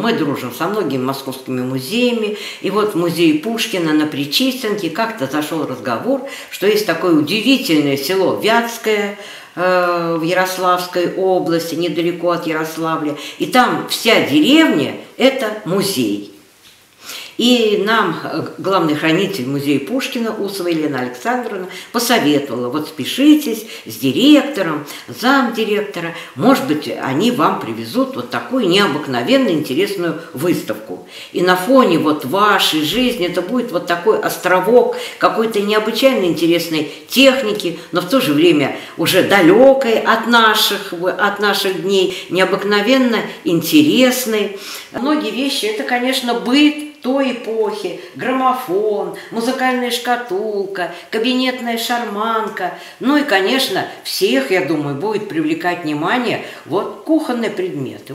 мы дружим со многими московскими музеями. И вот в музее Пушкина на Причистенке как-то зашел разговор, что есть такое удивительное село Вятское в Ярославской области, недалеко от Ярославля. И там вся деревня – это музей. И нам главный хранитель музея Пушкина Усова Елена Александровна посоветовала: вот спешитесь с директором, замдиректора, может быть, они вам привезут вот такую необыкновенно интересную выставку. И на фоне вот вашей жизни это будет вот такой островок какой-то необычайно интересной техники, но в то же время уже далекой от наших дней, необыкновенно интересной. Многие вещи – это, конечно, быт той эпохи: граммофон, музыкальная шкатулка, кабинетная шарманка. Ну и, конечно, всех, я думаю, будет привлекать внимание вот кухонные предметы.